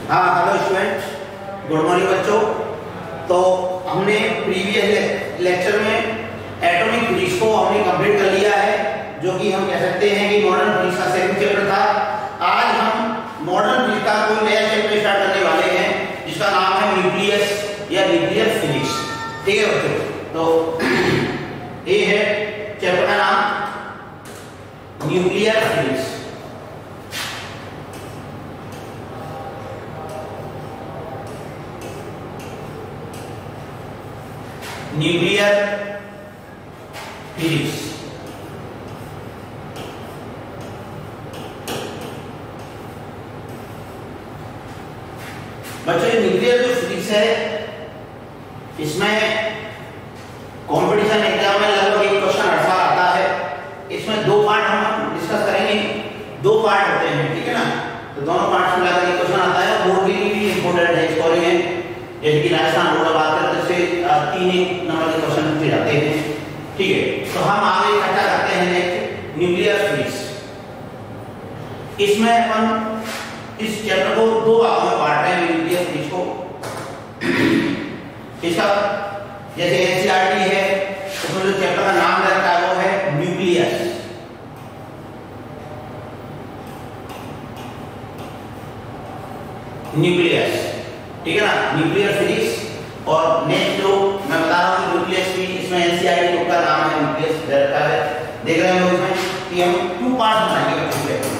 हाँ hello student, good morning बच्चों। तो हमने प्रीवियस लेक्चर में एटॉमिक फिजिक्स को हमने कंप्लीट कर लिया है, जो कि हम कह सकते हैं कि मॉडर्न फिजिक्स का सेकंड चैप्टर था। आज हम मॉडर्न फिजिक्स का कोई नया चैप्टर स्टार्ट करने वाले हैं, जिसका नाम है न्यूक्लियस या न्यूक्लियर फिजिक्स। ठीक है बच्चों, तो ये है चैप्टर का नाम न्यूक्लियर फिजिक्स। न्यूक्लियर फिजिक्स बच्चों, न्यूक्लियर जो फिजिक्स है, इसमें कंपटीशन एग्जाम में लगभग एक क्वेश्चन हर साल आता है। इसमें दो पार्ट हम डिस्कस करेंगे, दो पार्ट होते हैं, ठीक है ना। तो दोनों पार्ट में मिलाकर एक क्वेश्चन आता है, बोर्ड के लिए भी इंपॉर्टेंट है स्कोरिंग है। जैसे कि राजस्थान बोर्ड बात करते हैं, जैसे 3 नंबर के क्वेश्चन पूछे जाते हैं, ठीक है। तो हम आगे चर्चा करते हैं नेक्स्ट न्यूक्लियर फिजिक्स। इसमें अपन इस चैप्टर को दो भागों में बांट रहे हैं न्यूक्लियर फिजिक्स को। इसका जैसे एनसीईआरटी है, उसमें जो चैप्टर का नाम रखा है वो है न्यूक्लियस। न्यूक्लियस, ठीक है ना, न्यूक्लियर फिजिक्स। और नेक्स्ट जो मैं बता रहा हूँ न्यूक्लियस की, इसमें एनसीईआरटी बुक का नाम है न्यूक्लियस रखा है। देख रहे हैं लोग इसमें कि हम 2 पार्ट्स बनाएंगे बच्चों,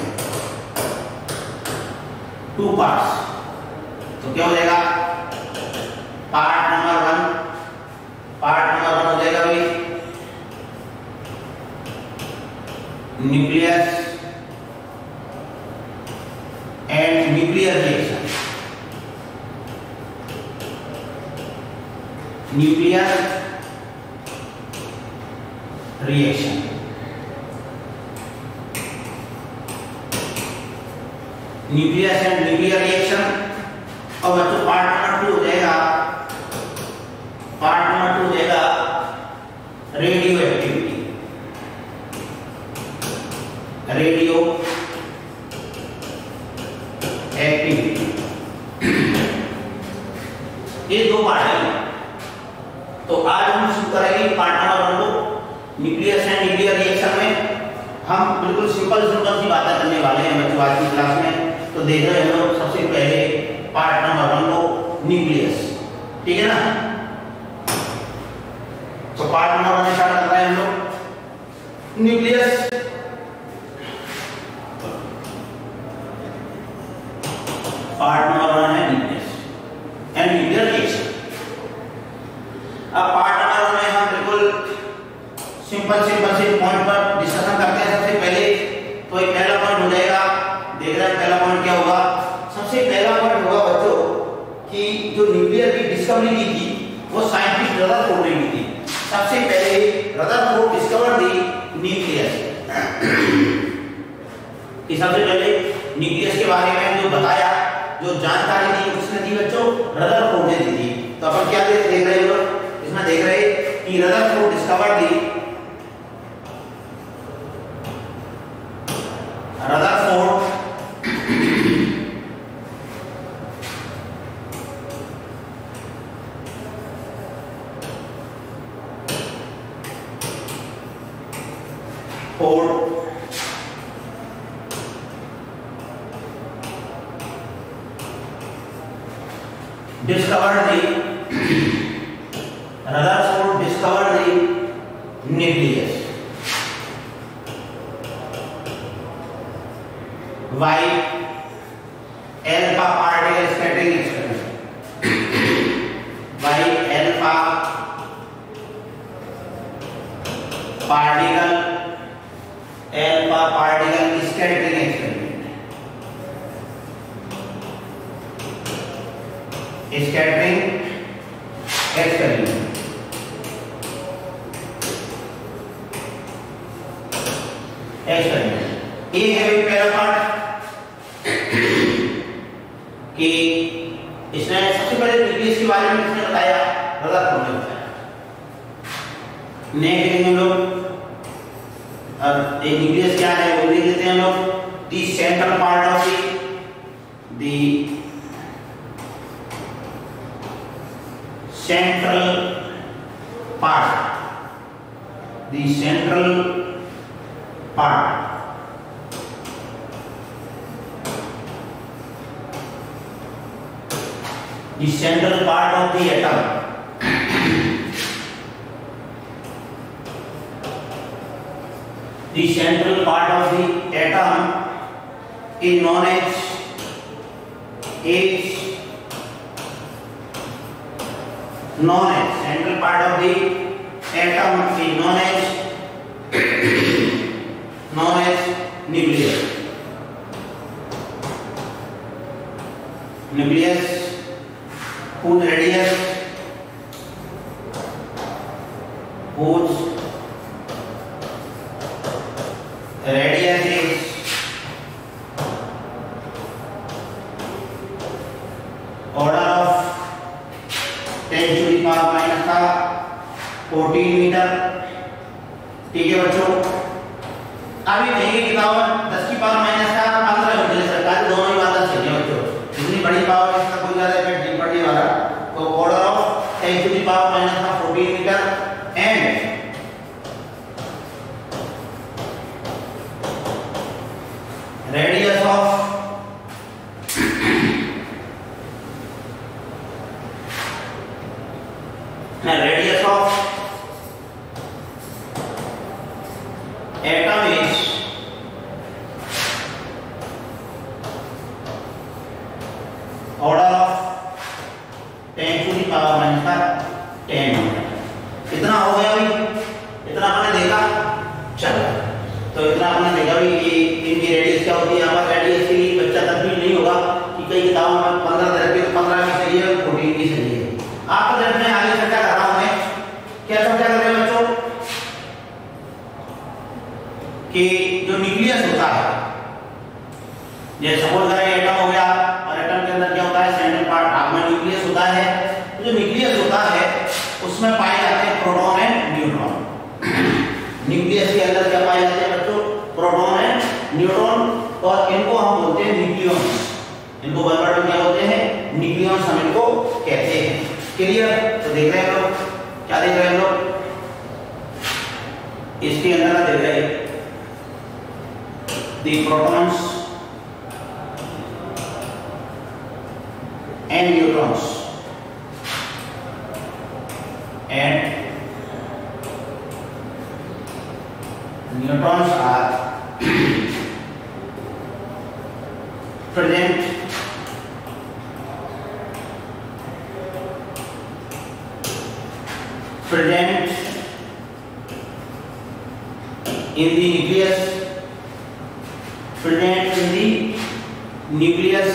2 पार्ट्स। तो क्या हो जाएगा, पार्ट नंबर 1 हो जाएगा भाई nucleus and nuclear reaction. Nuclear reaction, nucleus and nuclear reaction. और बच्चों पार्ट नंबर 2 हो जाएगा, पार्ट नंबर 2 हो जाएगा रेडियो एक्टिविटी। रेडियो एक्टिविटी, ये 2 पार्ट है। तो आज हम शुरू करेंगे पार्ट नंबर 1 को। न्यूक्लियस एंड न्यूक्लियर रिएक्शन में हम बिल्कुल सिंपल सी बातें करने वाले हैं बच्चों आज की क्लास में। तो देख रहे हैं हम लोग सबसे पहले पार्ट नंबर 1 को, न्यूक्लियस, ठीक है ना। तो पार्ट नंबर 1 स्टार्ट कर रहे हैं हम लोग। न्यूक्लियस पार्ट नंबर 1 है न्यूक्लियस एंड न्यूक्लियर रिएक्शन। अब पार्ट नंबर 1 में हम बिल्कुल सिंपल से पॉइंट पर डिस्कशन करते हैं। सबसे पहले तो एक पहला पॉइंट हो जाएगा, देख रहे हैं पहला पॉइंट क्या होगा। सबसे पहला पॉइंट होगा बच्चों कि जो न्यूक्लियर की डिस्कवरी की थी वो साइंटिस्ट रदरफोर्ड ने की थी। सबसे पहले रदरफोर्ड डिस्कवर दी न्यूक्लियस। कि सबसे पहले न्यूक्लियस के बारे में जो बताया, जो जानकारी दी, किसने दी बच्चों, रदरफोर्ड ने दी थी। तो अपन क्या देख रहे हैं, इसमें देख रहे हैं कि Rutherford discover the, Rutherford Rutherford discovered the nucleus. Why? Alpha particle scattering experiment. Why alpha particle scattering experiment. Scattering experiment. ये है पहला पार्ट कि इसने सबसे पहले न्यूक्लियस के बारे में किसने बताया, रदरफोर्ड ने बताया। नेक्स्ट हम लोग अब एक न्यूक्लियस क्या है वो देख लेते हैं हम लोग। The central part of the central part, the central part, the central part of the atom, the central part of the atom is known as central part of the atom is known as nucleus. Nucleus whose radius is order of 10 to the power minus 14 metre. ठीक है बच्चों, अभी देंगे किताब 10 की power minus 15 metre सरकार दोनों ही बातें सही है बच्चों। इतनी बड़ी पावर इसका कोई ज्यादा इफेक्ट नहीं पड़ने वाला। तो order of 10 to the power minus 14 metre and radius of atom is order of 10 to the power minus 10 metre. इतना हो गया भाई, इतना आपने देखा। चलो तो इतना आपने देखा भी कि इनकी रेडियस क्या होती है। यहाँ पर रेडियस के लिए बच्चा तकलीफ नहीं होगा कि कई किताबों में 15 तरह के 15 की सही है 14 की सही है। आपको जब मैं आगे चर्चा कर रहा हूँ, मैं क्या चर्चा कर रहे हैं बच्चों कि जो न्यूक्लियस होता है, जैसे सपोज करें एटम हो गया और एटम के अंदर क्या होता है सेंट्रल पार्ट में न्यूक्लियस होता है। तो जो न्यूक्लियस होता है उसमें पाए जाते हैं प्रोटॉन एंड न्यूट्रॉन। न्यूक्लियस के अंदर क्या पाए जाते हैं बच्चों? प्रोटॉन एंड न्यूट्रॉन, और इनको हम बोलते हैं न्यूक्लियॉन्स। इनको वन वर्ड में क्या बोलते हैं? न्यूक्लियॉन्स हम इनको कहते हैं। क्लियर? तो देख रहे हैं लोग, क्या देख रहे हैं लोग? इसके अंदर देख रहे हैं the protons and neutrons are present in the nucleus, present in the nucleus,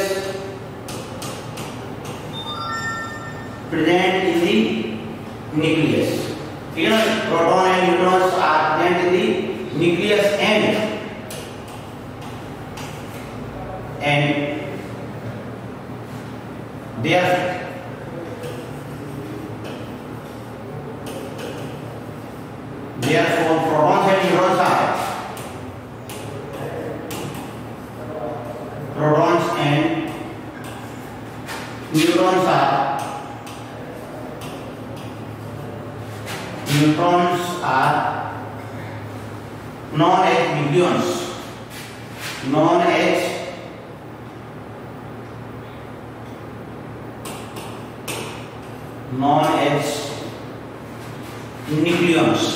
present in the nucleus। ठीक है ना? Proton and neutrons are present in the nucleus and therefore protons and neutrons are neutrons are known as nucleons, known as nucleons।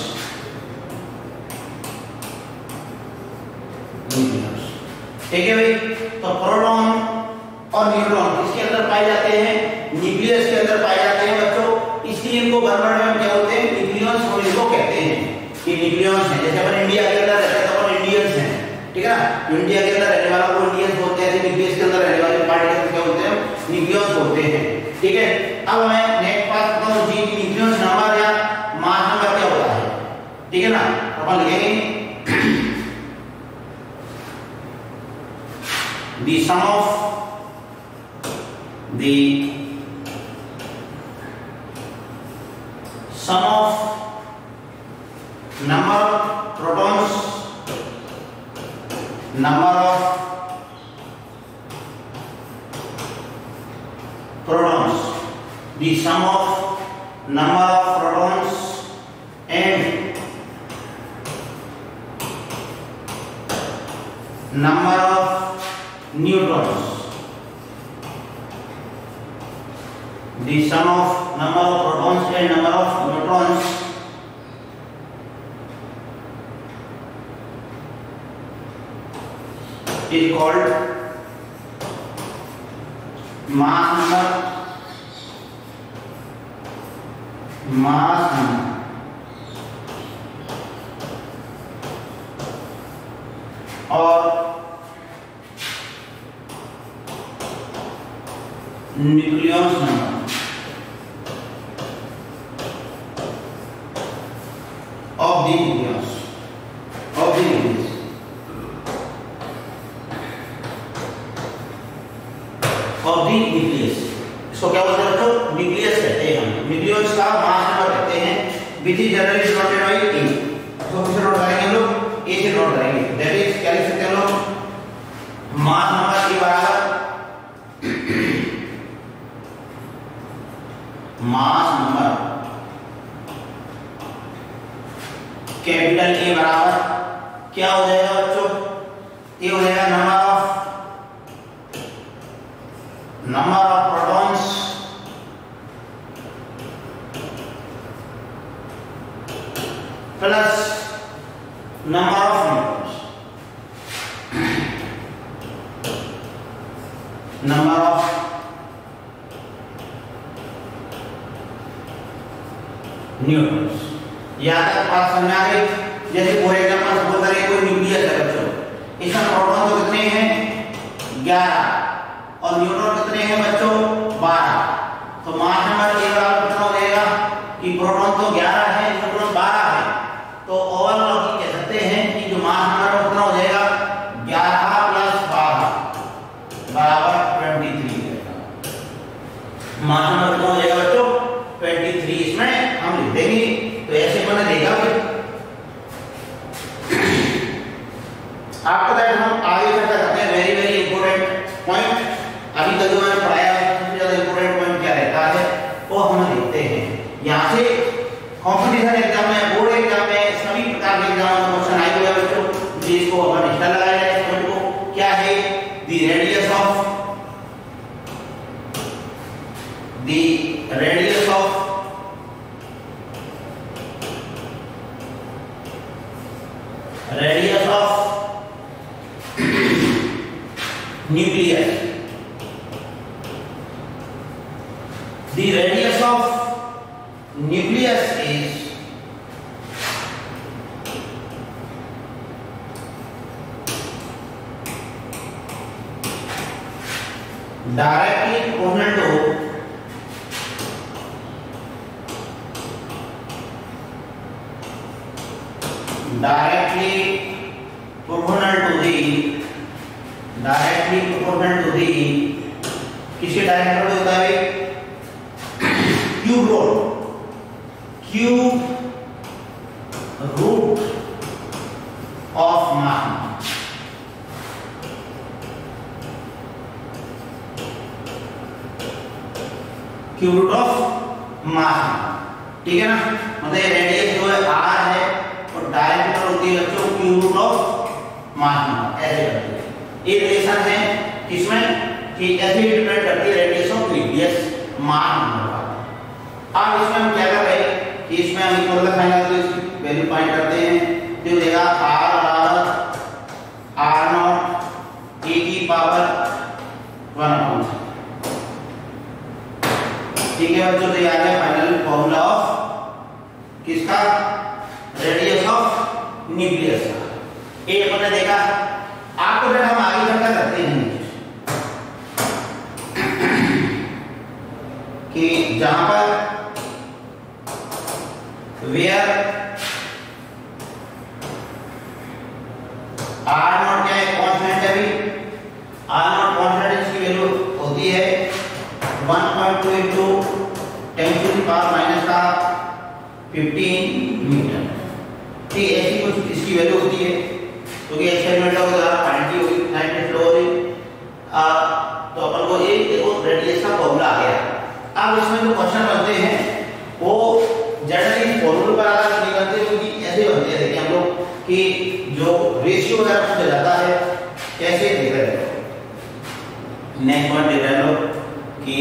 ठीक है भाई? तो proton और neutron किसके अंदर पाए जाते हैं? न्यूक्लियस के अंदर पाए जाते हैं बच्चों। इसलिए इनको वन वर्ड में क्या होते हैं? न्यूक्लियॉन्स हम इनको कहते हैं कि न्यूक्लियॉन्स हैं। जैसे अपन इंडिया के अंदर रहते हैं तो अपन इंडियंस हैं, ठीक है ना? इंडिया के अंदर रहने वालों को इंडियंस बोलते हैं, न्यूक्लियस के अंदर रहने वाले पार्टिकल्स क्या होते हैं? न्यूक्लियॉन्स बोलते हैं। ठीक है? अब मैं नेक्स्ट बात करता हूं जी, न्यूक्लियॉन्स नंबर या मास नंबर क्या होता है? ठीक है ना? अपन लिखेंगे the sum of number of protons, number of protons, the sum of number of protons and number of neutrons. The sum of number of protons and number of neutrons is called mass number. और nucleus number of the nucleus इसको क्या बोलते हैं बच्चों? Nucleus कहते हैं हम। Nucleus का मास नंबर कहते हैं which is generally denoted by A. इसको किससे नोट करेंगे हम लोग? ए से नोट करेंगे। दैट इज क्या लिख सकते हैं हम लोग? मास नंबर के बराबर मास नंबर कैपिटल ए बराबर क्या हो जाएगा बच्चों? ए हो जाएगा number of protons plus number of neutrons. Number of neutrons. यहाँ तक बात समझ आ गई? जैसे फॉर एग्जांपल सपोज करें कोई न्यूक्लियस है बच्चों, इसमें प्रोटॉन तो कितने हैं? 11 और न्यूट्रॉन कितने हैं बच्चों? 12। तो मास नंबर ए बराबर कितना हो जाएगा कि प्रोटॉन तो 11 है, न्यूट्रॉन 12 है। तो ओवरऑल कह सकते हैं कि जो मास नंबर कितना हो जाएगा? 11 प्लस 12 बराबर 23 है। मास नंबर कितना हो जाएगा बच्चों? 23। इसमें हम लिख देंगे। तो ऐसे मैंने देखा आपको दैट हम आगे चर्चा करते हैं। वेरी वेरी इंपॉर्टेंट पॉइंट अभी तक जो मैंने पढ़ाया है सबसे ज्यादा इंपॉर्टेंट पॉइंट क्या रहता है वो हम देखते हैं। यहाँ से कॉम्पिटिशन एग्जाम में, बोर्ड एग्जाम में, सभी प्रकार के एग्जाम में क्वेश्चन आए हुए हैं बच्चों। जिसको अपन स्टार लगाया है इस पॉइंट को क्या है? The radius of nucleus. The radius of nucleus is directly proportional to किसके डायरेक्ट में होता है? Cube root of mass. Cube root of mass, ठीक है ना? मतलब रेडियस जो है r है और डायरेक्ट होती है बच्चों क्यूब रूट ऑफ मास। ऐसे करते हैं ये रिलेशन है किसमें कि ऐसे ही डिपेंड करती है radius of nucleus mass number पर। अब इसमें हम क्या कर रहे हैं कि इसमें हम इक्वल रखेंगे तो इसकी वैल्यू फाइंड करते हैं। तो देगा r बराबर r0 a की पावर 1/, ठीक है बच्चों? तो ये आ गया फाइनल फॉर्मूला ऑफ किसका? रेडियस ऑफ न्यूक्लियस का। ये अपन ने देखा। आपको फिर हम आगे चर्चा करते हैं कि जहां पर वेयर r0 क्या है? कांस्टेंट है। अभी r0 कांस्टेंट, इसकी वैल्यू होती है 1.2 into 10 to the power minus का 15 मीटर। ठीक, ऐसी कुछ इसकी वैल्यू होती है क्योंकि एक्सपेरिमेंटल द्वारा फाइंड की हुई नाइट्रेट फ्लो हो रही। तो अपन को एक देखो रेडियस का फॉर्मूला आ गया। अब इसमें जो क्वेश्चन बनते हैं वो जनरली फॉर्मूले पर आधारित नहीं बनते, क्योंकि ऐसे बनते हैं। देखिए हम लोग कि जो रेशियो वगैरह पूछा जाता है कैसे देख रहे हैं। नेक्स्ट पॉइंट देख रहे हैं लोग कि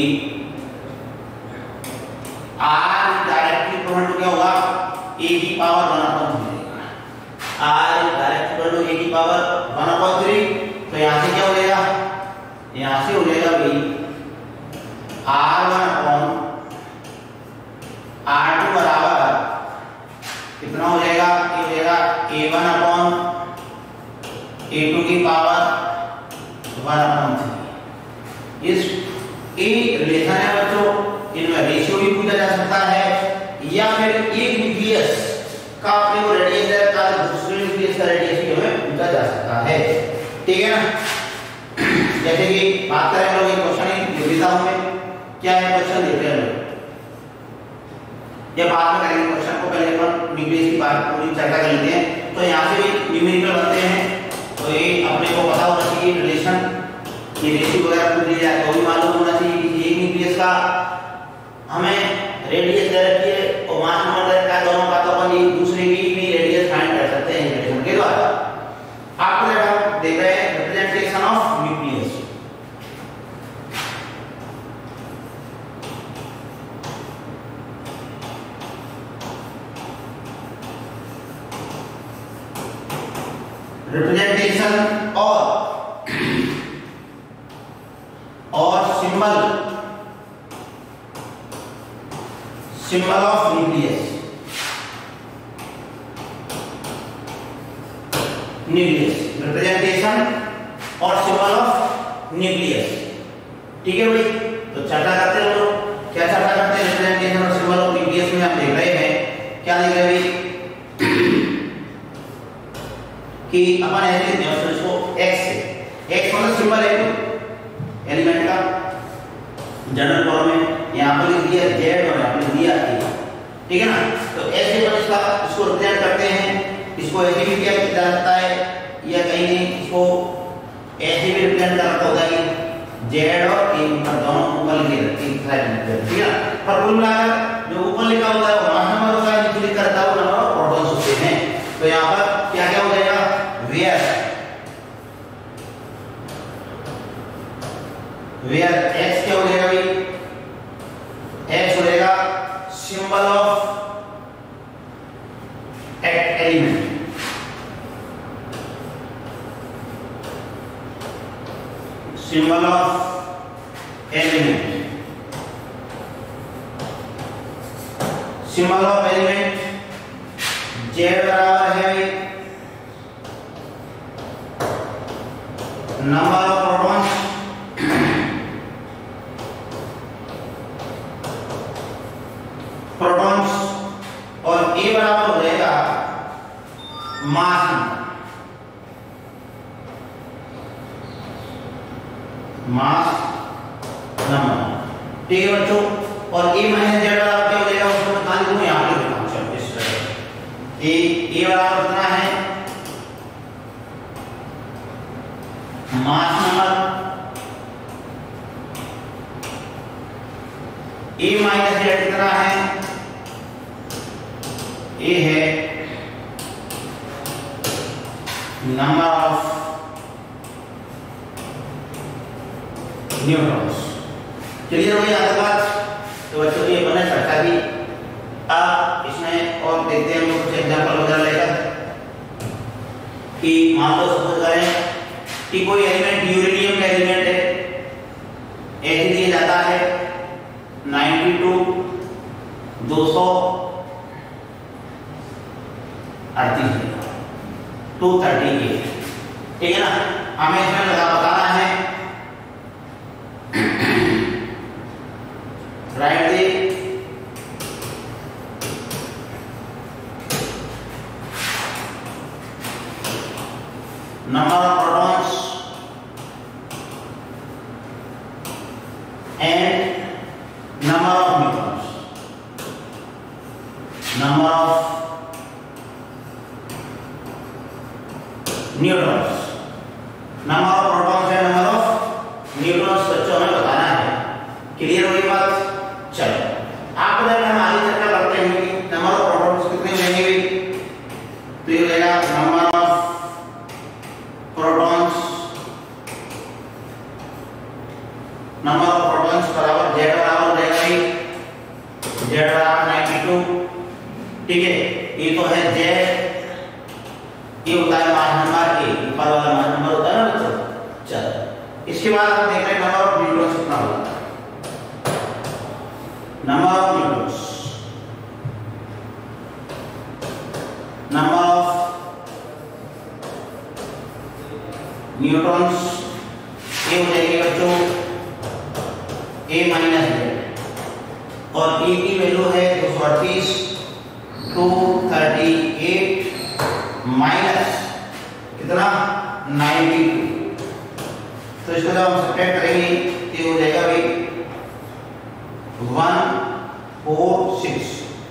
r डायरेक्टली इक्वल टू क्या होगा, a की power 1/3 r direct equal to a की पावर 1/3। तो यहां से क्या हो जाएगा, यहां से हो जाएगा भाई r1 r2 बराबर कितना हो जाएगा, ये हो जाएगा a1 a2 की पावर 1/3। इस ए रिलेशन है बच्चों, इनमें रेशियो भी पूछा जा सकता है, या फिर एक न्यूक्लियस का अपने को रेडियस है का दूसरे न्यूक्लियस का रेडियस भी हमें पूछा जा सकता है। ठीक है ना। जैसे कि बात करें हम लोग एक क्वेश्चन लिखता हूं मैं, क्या है क्वेश्चन देख रहे हैं लोग, ये बाद में करेंगे क्वेश्चन को, पहले अपन न्यूक्लियस की बात पूरी चर्चा कर लेते हैं। तो यहाँ से भी न्यूमेरिकल बनते हैं, तो ये अपने को पता होना चाहिए रिलेशन, ये रेशियो वगैरह पूछ लिया जाए तो भी मालूम होना चाहिए कि एक न्यूक्लियस का हमें रेडियस दे रखी है और मास नंबर दे रखा है, दोनों का तो अपन दूसरे की भी रेडियस फाइंड कर सकते हैं रिलेशन के द्वारा। आपको देखा देख रहे हैं रिप्रेजेंटेशन ऑफ न्यूक्लियस। रिप्रेजेंटेशन और सिंबल ऑफ न्यूक्लियस। रिप्रेजेंटेशन और सिंबल ऑफ न्यूक्लियस। ठीक है भाई, तो चर्चा करते हैं लोग, क्या चर्चा करते हैं रिप्रेजेंटेशन और सिंबल ऑफ न्यूक्लियस में। हम देख रहे हैं क्या देख रहे हैं कि अपन ऐसे लिखते हैं इसको x से, x मतलब सिंबल है एलिमेंट का जनरल फॉर्म में, यहां पर लिख दिया z और यहां पर लिख दिया a। ठीक है ना। तो ऐसे अपन इसको रिप्रेजेंट करते हैं, इसको ऐसे भी किया जा सकता है या कहीं नहीं इसको ऐसे भी रिप्रेजेंट कर सकता होता है कि z और a ऊपर दोनों ऊपर लिखे रहते हैं, ठीक है। पर कुल मिलाकर जो ऊपर लिखा होता है वो मास नंबर होता है, नीचे लिखा रहता है वो नंबर ऑफ प्रोटॉन्स होते हैं। तो यहां पर क्या क्या हो जाएगा, where x क्या हो जाएगा भाई, x हो जाएगा symbol of element, symbol of element, symbol of element z बराबर है भाई नंबर ऑफ प्रोटॉन्स और a बराबर हो जाएगा मास नंबर। ठीक है बच्चों, और a माइनस z बराबर क्या हो जाएगा उसको मैं कहां लिखूं, यहां पे लिखूं। चलो इस तरह a बराबर कितना है mass number, a minus z कितना है, a है नंबर ऑफ न्यूट्रॉन्स। चलिए तो यहाँ तक बात, तो बच्चों की अपन ने चर्चा की। अब इसमें और देखते हैं हम लोग कुछ एग्जांपल वगैरह लेकर कि मान लो सपोज करें कि कोई एलिमेंट यूरेनियम का एलिमेंट है, ऐसे दिया जाता है 92 238 238। ठीक है ना। हमें इसमें बताना है write the number of protons and number of neutrons, number of neutrons, number of protons and number of neutrons बच्चों हमें बताना है। क्लियर हुई बात। चलो आपको हम आगे चर्चा ऑफ प्रोटॉन्स बराबर Z बराबर हो जाएगा भाई Z बराबर 92, ठीक है। ये तो है Z, ये होता है मास नंबर ए, ऊपर वाला मास नंबर होता है ना बच्चों। चलो इसके बाद हम देख रहे हैं नंबर ऑफ न्यूट्रॉन्स कितना होगा। Number of neutrons, number of neutrons ये हो जाएगी बच्चों a माइनस Z, और ए की वैल्यू है 238, 238 माइनस कितना 92, तो इसको जब हम सब्ट्रैक्ट करेंगे तो हो जाएगा भाई 146,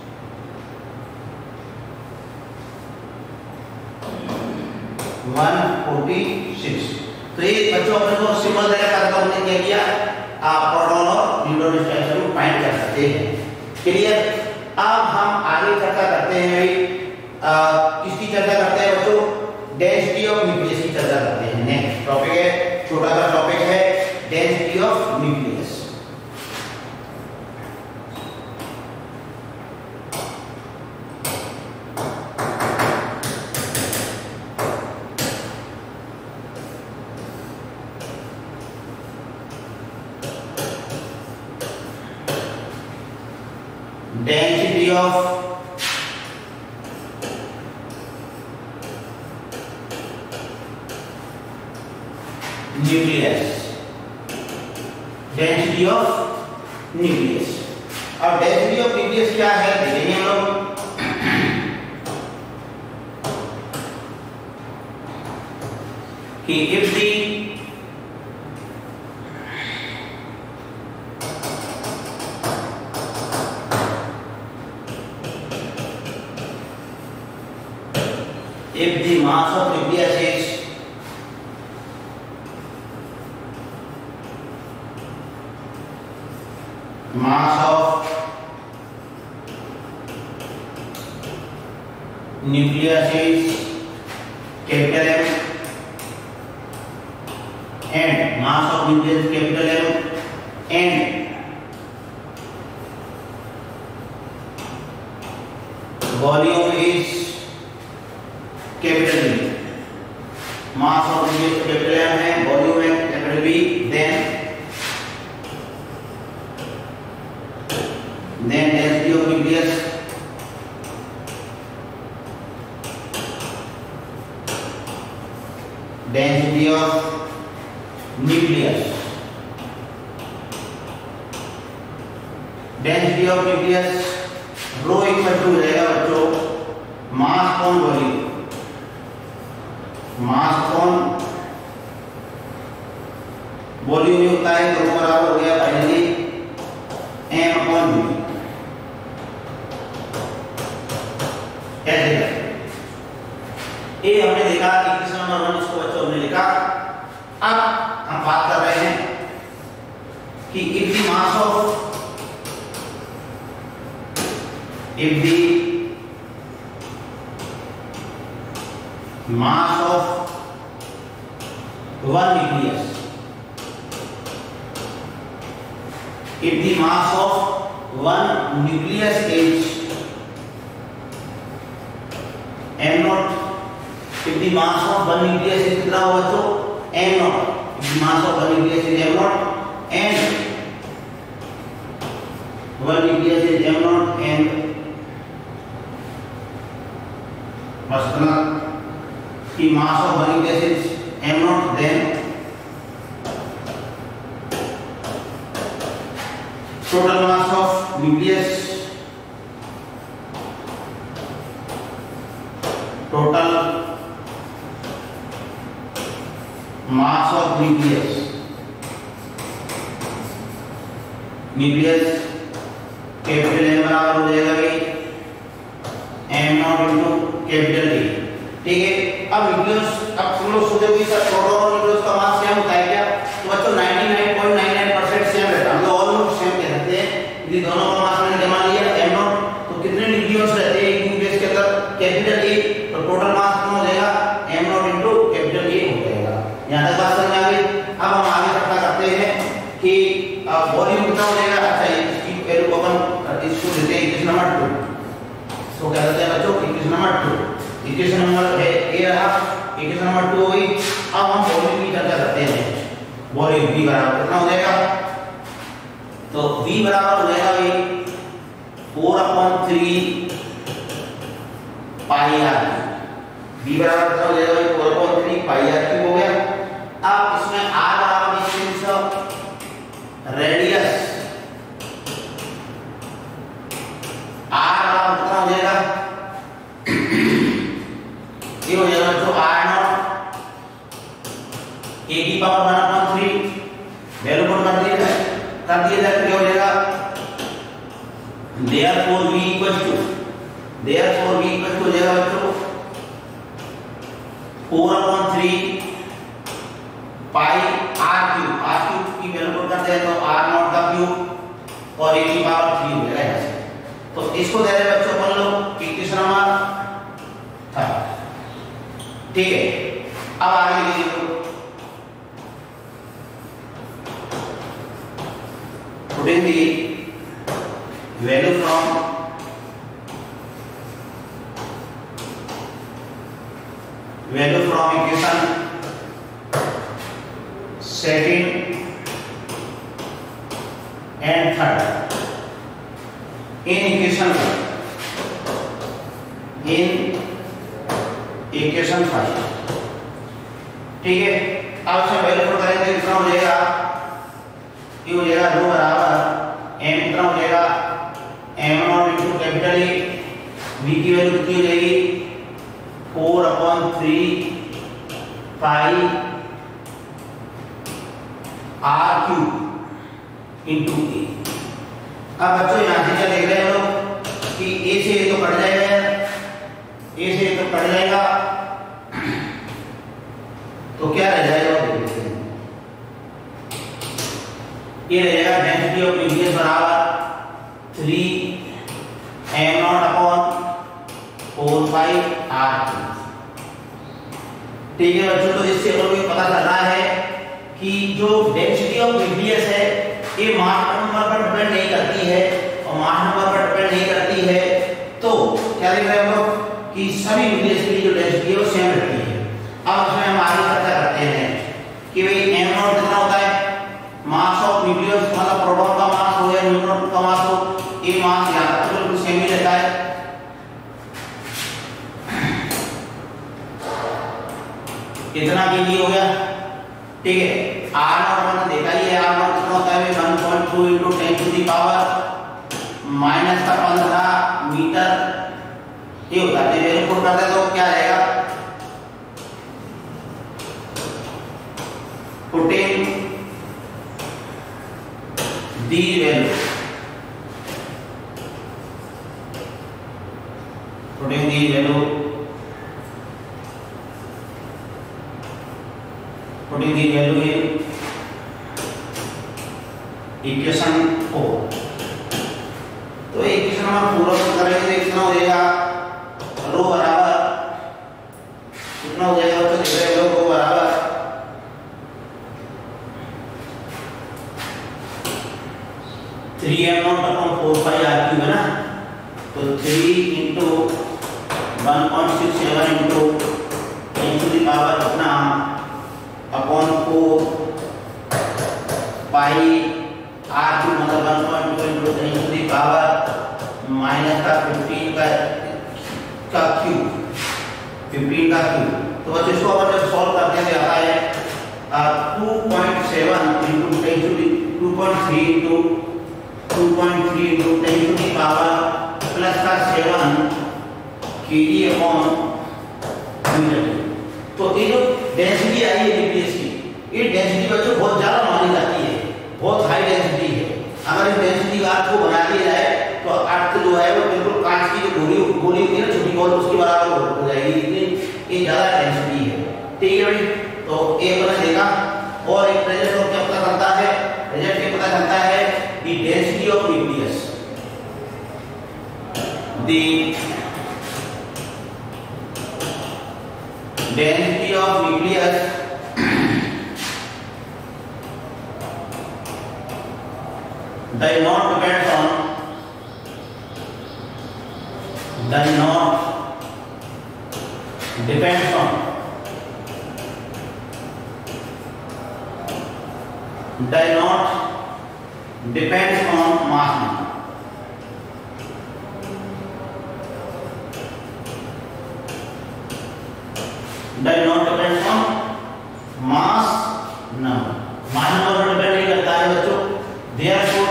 146। तो ये बच्चों अपने को सिंपल तरीका का हमने क्या किया, आप प्रोटॉन और न्यूट्रॉन स्ट्रक्चर को फाइंड कर सकते हैं। क्लियर। अब हम आगे चर्चा करते हैं भाई किसकी चर्चा करते हैं बच्चों, डेंसिटी ऑफ न्यूक्लियस की चर्चा करते हैं। नेक्स्ट टॉपिक है, छोटा सा टॉपिक है density of nucleus. Density of nucleus, density of nucleus। अब density of nucleus क्या है देखेंगे हम लोग। कि if the mass of nucleus is mass of nucleus is capital M and mass of nucleus is capital M and volume is capital B। mass of nucleus capital M है, volume है capital B, then density of nucleus, density of nucleus, density of nucleus rho equal to हो जाएगा बच्चों mass upon volume, mass upon volume ही होता है, दोनों बराबर हो गया फाइनली m अपॉन v। ऐसे ये हमने देखा इक्वेशन नंबर 1, इसको बच्चों हमने लिखा। अब हम बात कर रहे हैं कि if the mass of one nucleus, if the mass of one nucleus is m0, if the mass of one nucleus is कितना होगा तो m0, if the mass of one nucleus is m0 and one nucleus is m0 and बस इतना कि mass of one nucleus is m0, then total mass of nucleus, total mass of nucleus, nucleus capital M बराबर हो जाएगा भाई m0 into capital D। ठीक है। अब न्यूक्लियस, अब तुम लोग सोचोगे कि सर प्रोटॉन और न्यूक्लियस का मास सेम होता है क्या, तो बच्चों 99.99% सेम रहता है, हम लोग ऑलमोस्ट सेम कह सकते हैं। यदि दोनों का मास मैंने जमा लिया m0, तो कितने न्यूक्लियस रहते हैं एक न्यूक्लियस के अंदर, कैपिटल A, तो टोटल मास कितना हो जाएगा m0 into कैपिटल A हो जाएगा। यहां तक बात समझ आ गई। अब हम आगे चर्चा करते हैं कि वॉल्यूम कितना हो जाएगा? अच्छा इसकी वैल्यू को अपन इसको देते हैं इक्वेशन नंबर 2। इसको क्या कहते हैं बच्चों? Equation number 2। इक्वेशन नंबर है ये रहा, इक्वेशन नंबर 2 हो गई। अब हम वॉल्यूम की चर्चा करते हैं। वॉल्यूम V बराबर कितना हो जाएगा? तो V बराबर हो जाएगा भाई 4/3 पाई r। V बराबर कितना हो जाएगा भाई? 4/3 पाई r हो गया। अब इसमें r बराबर डिस्टेंस रेडियस, r बराबर कितना हो जाएगा? ये हो जाएगा जो r0 a की पावर 1/3 वैल्यू पुट कर दिया जाए तो क्या हो जाएगा? therefore v equals to हो जाएगा बच्चों 4/3 पाई r³ की वैल्यू पुट करते हैं तो r0 का क्यूब और a की पावर 3 हो जाएगा ऐसे। तो इसको दे रहे बच्चों अपन लोग इक्वेशन नंबर 3। ठीक है, अब आगे लिखिए putting the value from equation second and third in equation first। ठीक है, अब इसमें वैल्यू पुट करेंगे कितना हो जाएगा? ये हो जाएगा रो बराबर m कितना हो जाएगा? m0 into capital A। v की वैल्यू कितनी हो जाएगी? 4/3 पाई r³ इनटू a। अब बच्चों यहां से क्या देख रहे हैं लोग कि a से a तो कट जाएगा, a से a तो कट जाएगा, तो क्या रह जाएगा? ये रहेगा डेंसिटी ऑफ न्यूक्लियस बराबर 3m0/4 पाई r³। ठीक है बच्चों, तो इससे हम लोग पता चल रहा है कि जो डेंसिटी ऑफ न्यूक्लियस है ये मास नंबर पर डिपेंड नहीं करती है, और मास नंबर पर डिपेंड नहीं करती है। तो क्या देख रहे हैं हम लोग कि सभी न्यूक्लियस की जो डेंसिटी है वो सेम रहती है। अब इसमें हम आगे चर्चा करते हैं कि भाई m0 कितना होता है? मास ऑफ न्यूक्लियस मतलब प्रोटॉन का मास हो या न्यूट्रॉन का मास हो, ये मास यहां तक तो बिल्कुल सेम ही रहता है। इतना के लिए हो गया। ठीक है, r0 अपन देखा ही है, r0 कितना होता है? 1.2 into 10 to the power -15 metre ये होता है। वैल्यू पुट करते हैं तो क्या आएगा? Putting the value, putting the value in equation 4। तो इक्वेशन नंबर 4 करेंगे तो कितना हो जाएगा? रो बराबर कितना हो जाएगा? तो देख रहे हो रो बराबर 3m0/4 पाई r³ है ना, तो 3 into 1.67 into 10 to the power अपना अपॉन 4 पाई r³ मतलब 1.2 into 10 to the power -15 का क्यूब, 15 का क्यूब। तो बस इसको अपन जब सॉल्व करते हैं आता है 2.7 into 10 to the 2.3 into 10 to the power plus का 7 kg/मीटर। तो ये जो डेंसिटी आई है न्यूक्लियस की, ये डेंसिटी बच्चों बहुत ज्यादा मानी जाती है, बहुत हाई डेंसिटी है। अगर इस डेंसिटी का अर्थ को बना दिया जाए तो अर्थ जो है वो बिल्कुल कांच की जो गोली होती है ना छोटी बॉल, उसके बराबर हो जाएगी, इतनी ये ज्यादा डेंसिटी है। ठीक है भाई, तो ये अपने देखा। और एक रिजल्ट और क्या पता चलता है? रिजल्ट ये पता चलता है कि density of nucleus, the density of nucleus does not depends on does not depends on does not depends on mass number. Does not depends on mass number. Mass number पर डिपेंड नहीं करता है बच्चों. Therefore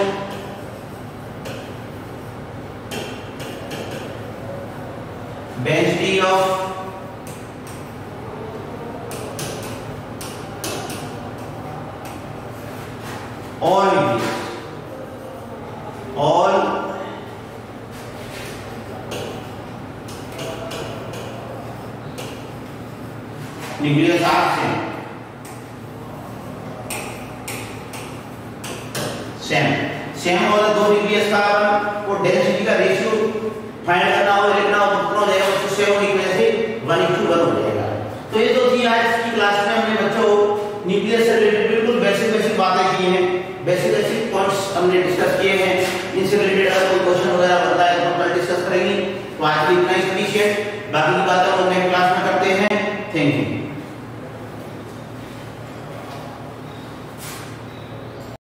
density of all nucleus are same और दो nucleus का को density का रेशियो फाइंड करना हो लिखना हो तो कितना हो जाएगा बच्चों. सेम की वजह से 1:1 हो जाएगा. तो ये तो थी आज की क्लास में हमने बच्चों न्यूक्लियस से रिलेटेड बिल्कुल बेसिक बातें की हैं. बेसिक पॉइंट्स हमने डिस्कस किए हैं. इनसे रिलेटेड अगर कोई क्वेश्चन वगैरह बनता है तो हम कल डिस्कस करेंगे. तो आज की इतना ही सफिशिएंट. बाकी की बात